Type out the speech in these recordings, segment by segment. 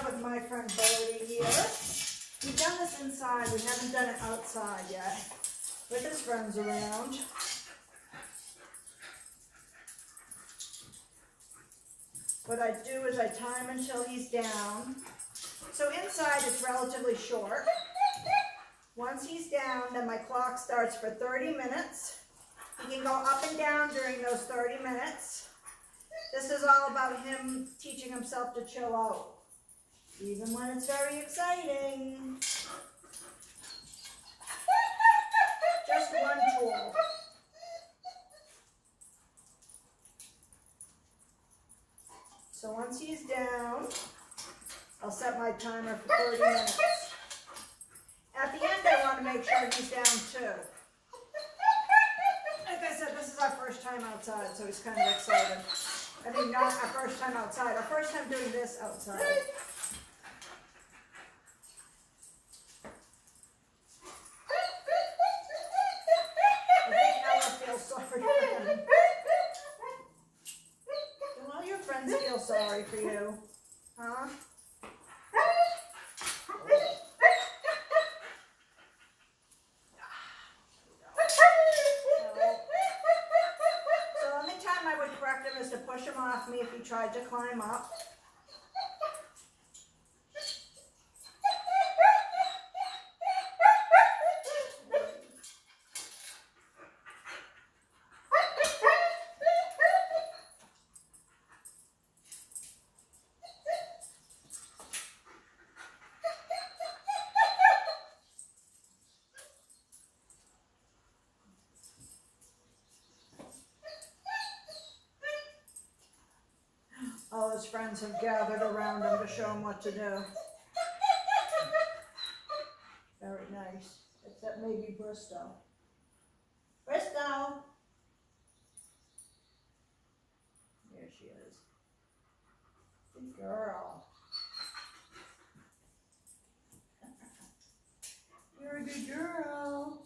start with my friend Bodhi here. We've done this inside. We haven't done it outside yet. With his friends around. What I do is I time until he's down. So inside it's relatively short. Once he's down, then my clock starts for 30 minutes. He can go up and down during those 30 minutes. This is all about him teaching himself to chill out, even when it's very exciting. Just one tool. So once he's down, I'll set my timer for 30 minutes. At the end, I want to make sure he's down too. Like I said, this is our first time outside, so he's kind of excited. I mean, not our first time outside, our first time doing this outside. I think Ella feels sorry for him. Do all your friends feel sorry for you? Huh? Is to push him off me if he tried to climb up. All his friends have gathered around him to show him what to do. Very nice. Except maybe Bristol. Bristol! There she is. Good girl. You're a good girl.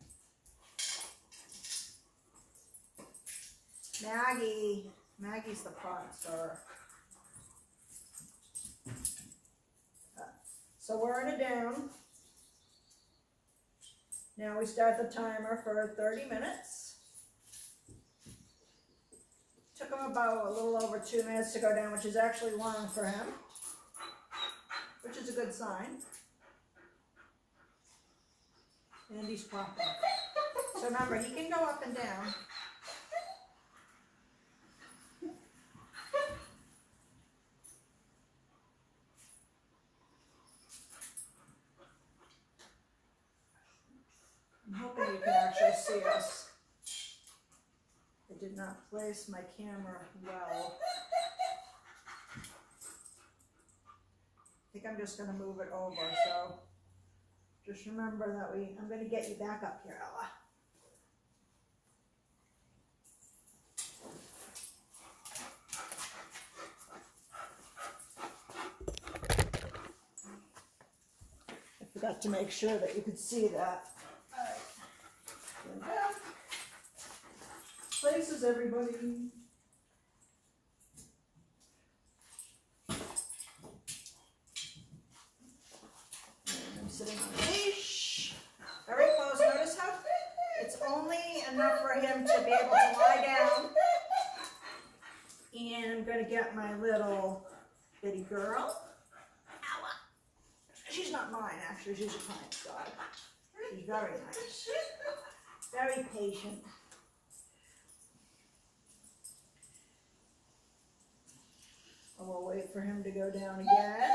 Maggie. Maggie's the pot star. So we're in a down. Now we start the timer for 30 minutes. Took him about a little over 2 minutes to go down, which is actually long for him, which is a good sign. And he's popping. So remember, he can go up and down. I'm hoping you can actually see us. I did not place my camera well. I think I'm just going to move it over, so just remember that I'm going to get you back up here, Ella. I forgot to make sure that you could see that. Places, everybody. I'm sitting on a leash. Very close. Notice how it's only enough for him to be able to lie down. And I'm going to get my little bitty girl. Ella. She's not mine, actually. She's a client's dog. She's very nice. Very patient. And we'll wait for him to go down again.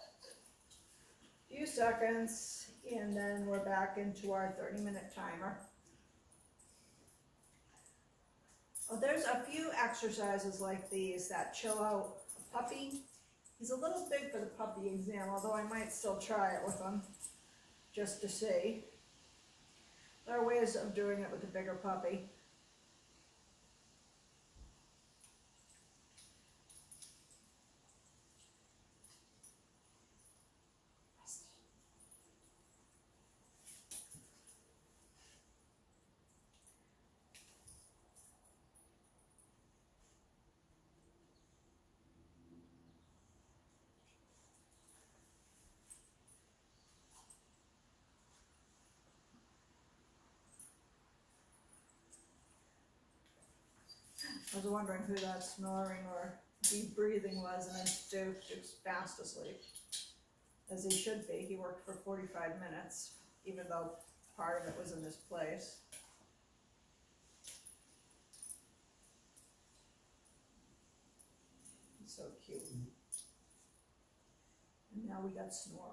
A few seconds, and then we're back into our 30-minute timer. Oh, there's a few exercises like these that chill out a puppy. He's a little big for the puppy exam, although I might still try it with him just to see. There are ways of doing it with a bigger puppy. I was wondering who that snoring or deep breathing was, and then Duke's fast asleep, as he should be. He worked for 45 minutes, even though part of it was in this place. He's so cute. And now we got snoring.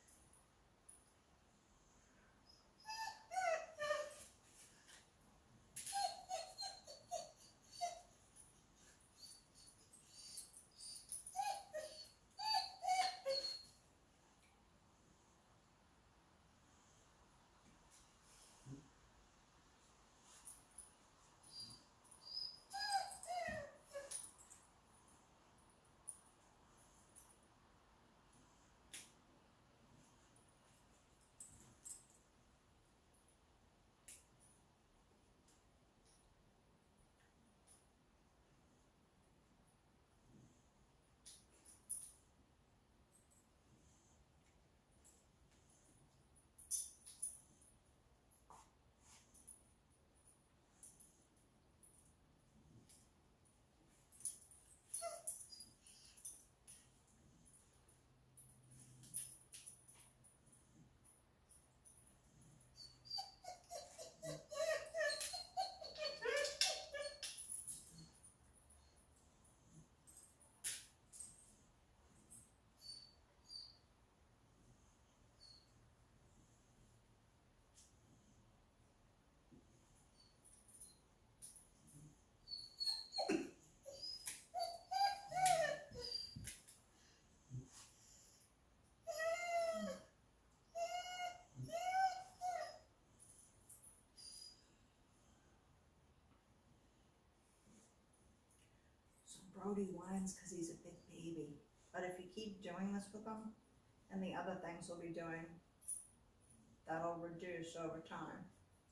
Bodhi whines because he's a big baby. But if you keep doing this with him, and the other things we'll be doing, that'll reduce over time.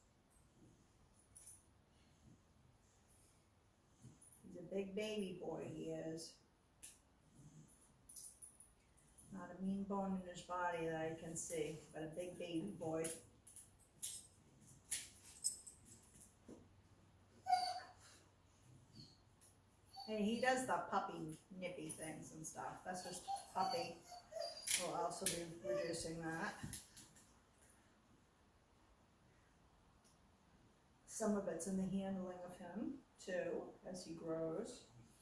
He's a big baby boy, he is. Not a mean bone in his body that I can see, but a big baby boy. And he does the puppy nippy things and stuff. That's just puppy. We'll also be reducing that. Some of it's in the handling of him too, as he grows.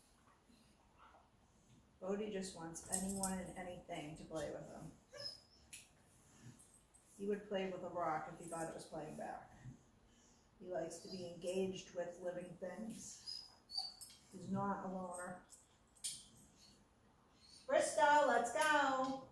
Bodhi just wants anyone and anything to play with him. He would play with a rock if he thought it was playing back. He likes to be engaged with living things. He's not a loner. Bristol, let's go.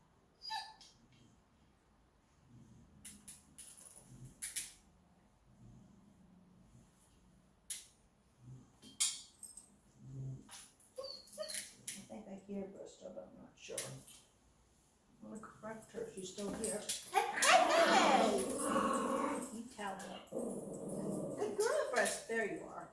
I think I hear Bristol, but I'm not sure. I'm going to correct her if she's still here. Hey! You tell her. Good girl, Brist. There you are.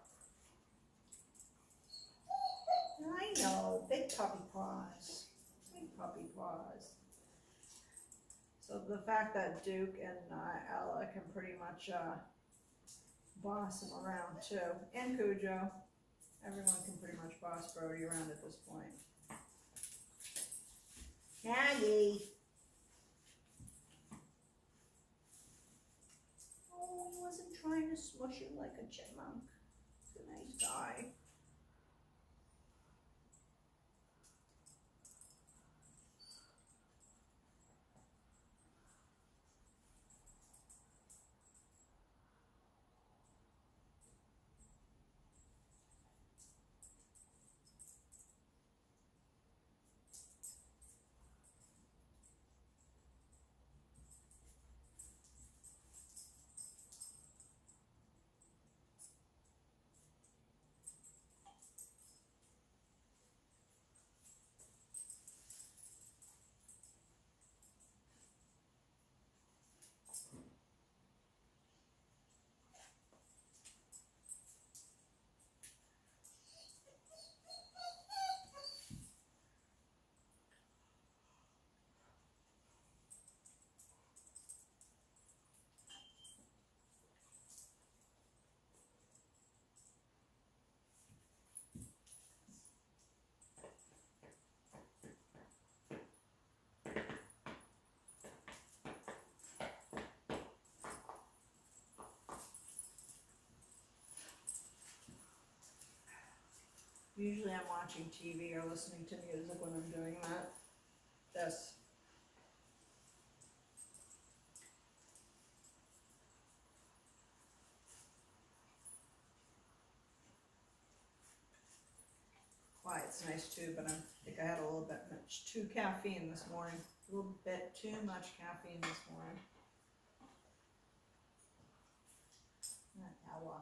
I know, big puppy paws. Big puppy paws. So the fact that Duke and Ella can pretty much boss him around too, and Cujo. Everyone can pretty much boss Brody around at this point. Maggie. Oh, he wasn't trying to smush you like a chipmunk. He's a nice guy. Usually I'm watching TV or listening to music when I'm doing that. This. Quiet's nice too, but I think I had a little bit much too caffeine this morning. A little bit too much caffeine this morning. Hour.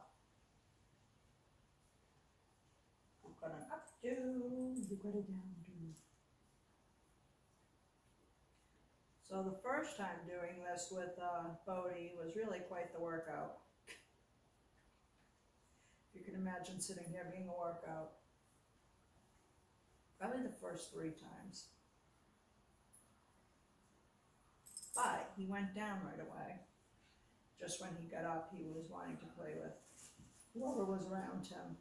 I've got an updo, you've got a downdo. So the first time doing this with Bodhi was really quite the workout. You can imagine sitting here being a workout. Probably the first 3 times. But he went down right away. Just when he got up, he was wanting to play with whoever was around him.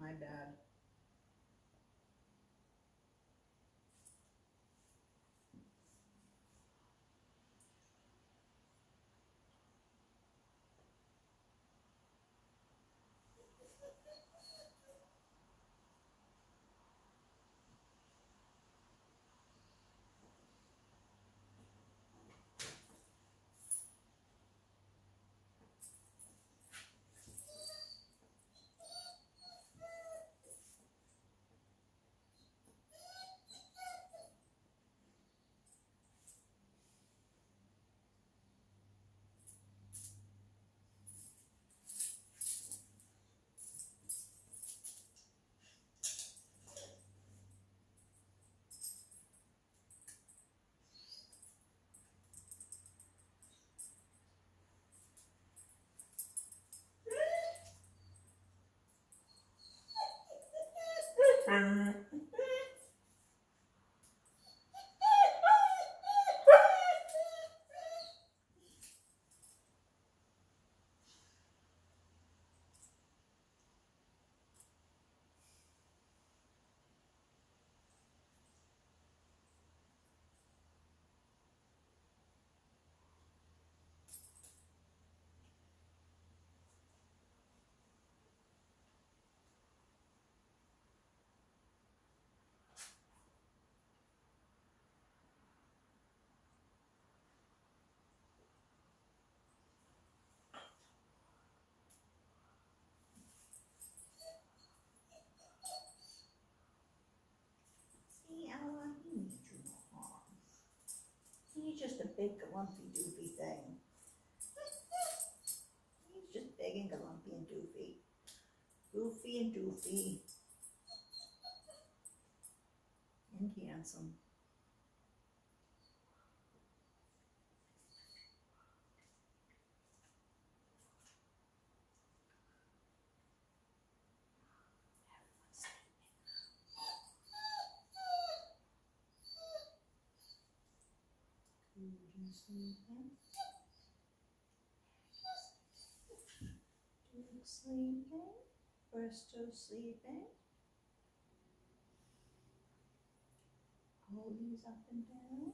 my bad. Ella, he needs you no harm. He's just a big lumpy doofy thing. He's just big and lumpy and doofy. Goofy and doofy. And handsome. Good sleeping. Good sleeping. We're still sleeping. Bodhi's up and down.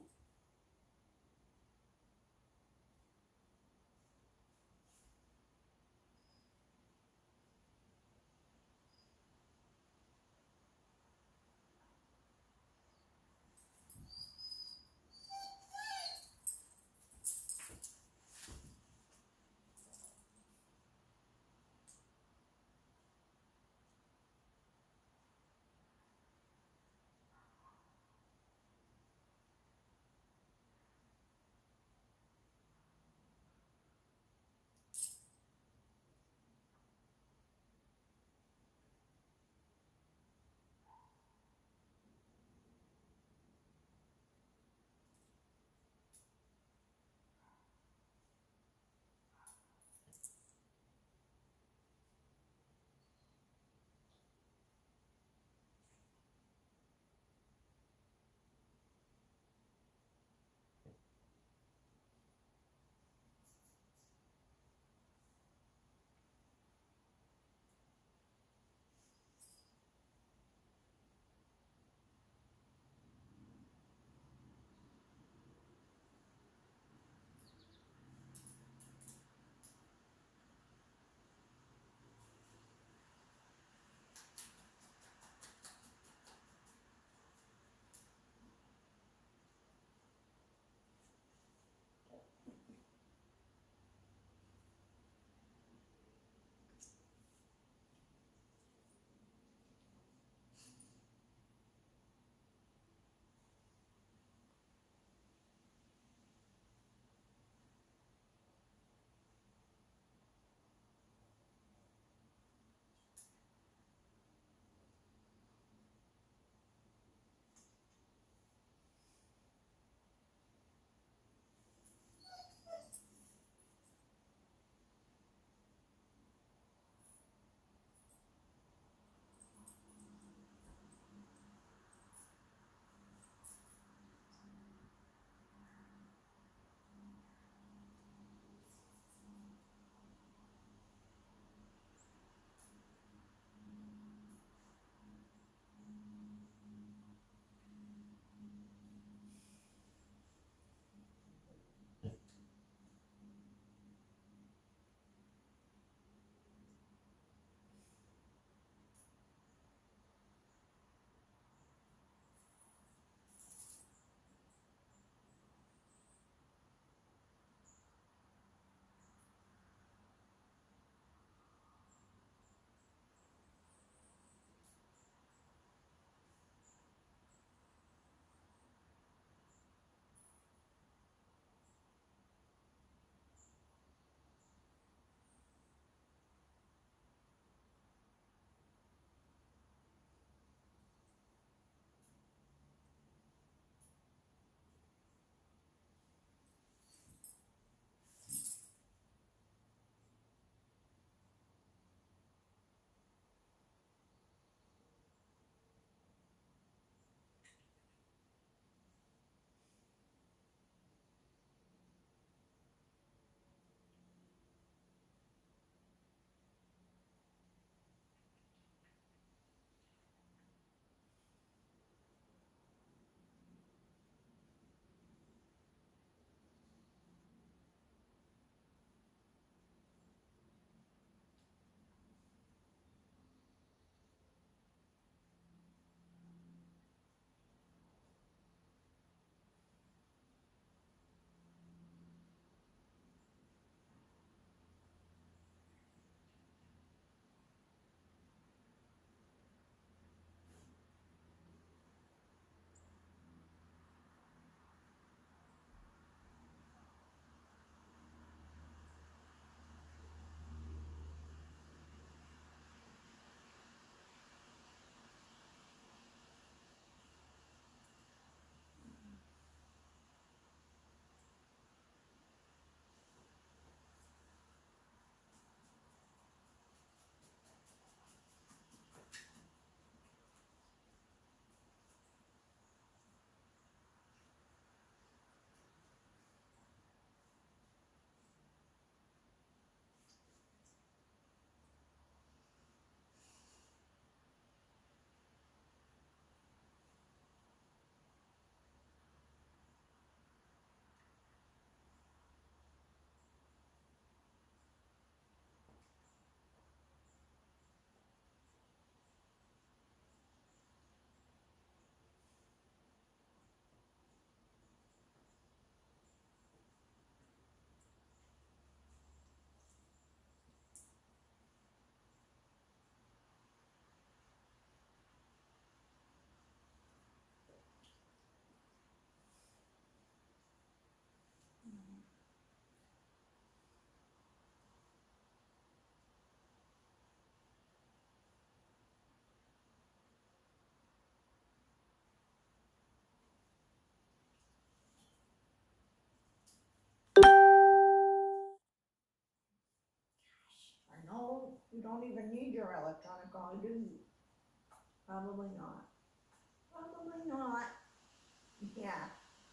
You don't even need your electronic collar, do you? Probably not. Probably not. Yeah.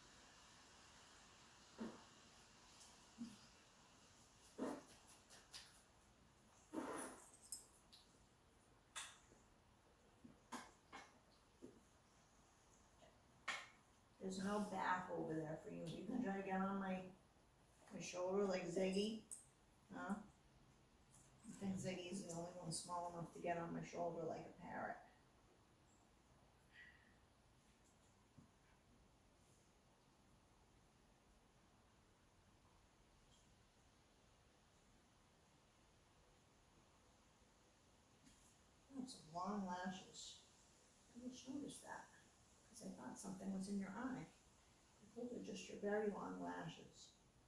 There's no back over there for you. You can try to get on my shoulder like Ziggy. Huh? I think Ziggy's the only one small enough to get on my shoulder like a parrot. Oh, some long lashes. I just noticed that because I thought something was in your eye. Those are just your very long lashes.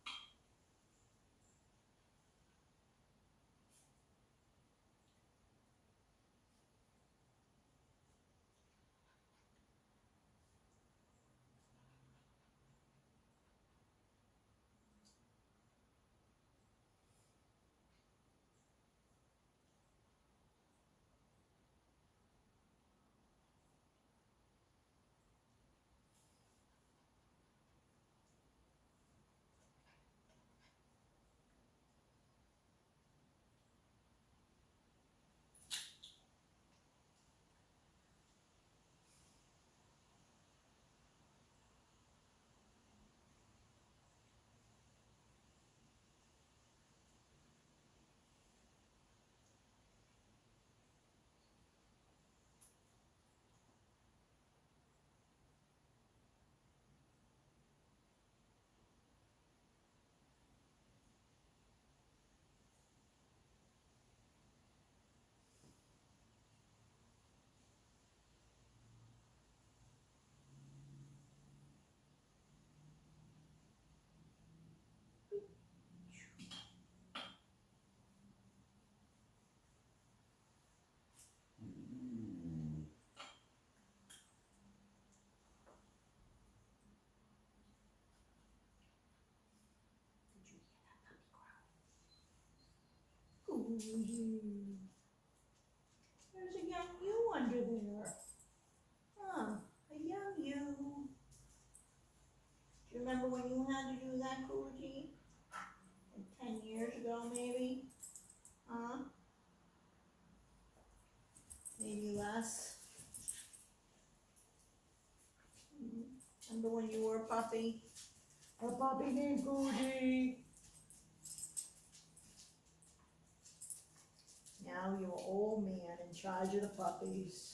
Ooh, there's a young you under there. Huh, a young you. Do you remember when you had to do that, Coolie? Like 10 years ago, maybe? Huh? Maybe less. Remember when you were a puppy? A puppy named Bodhi. Now you're an old man in charge of the puppies.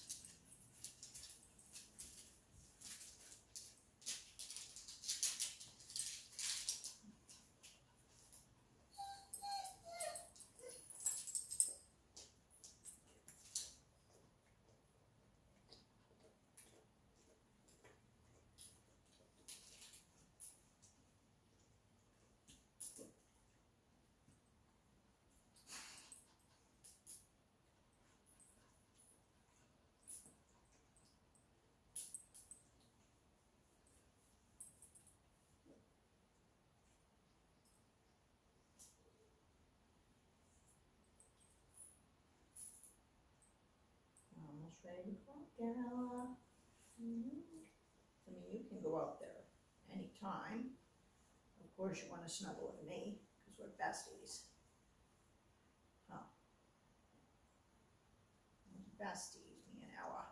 Almost ready to go, Ella. I mean, you can go out there anytime. Of course, you want to snuggle with me because we're besties. Huh? We're besties, me and Ella.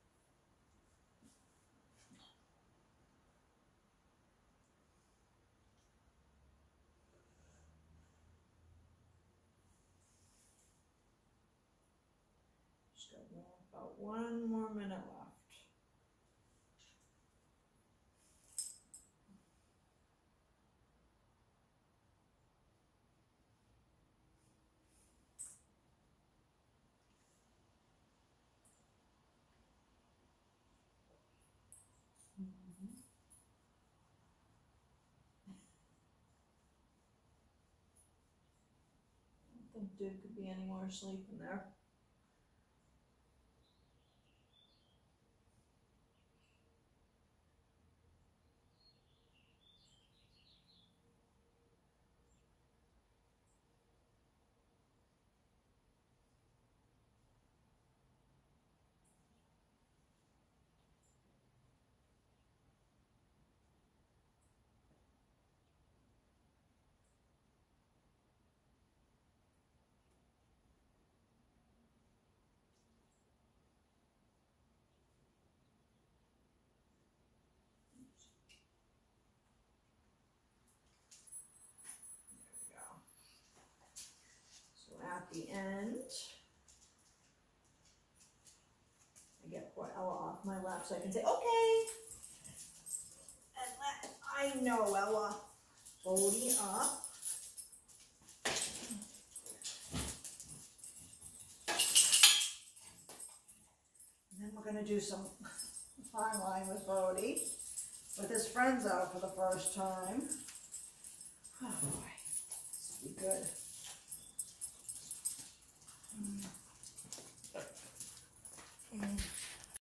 Just got about 1 more minute left. I don't think Dude could be any more asleep in there. at the end. I get poor Ella off my lap so I can say, okay. And I know Ella. Bodhi up. And then we're going to do some fine line with Bodhi. With his friends out for the first time. Oh boy, this will be good.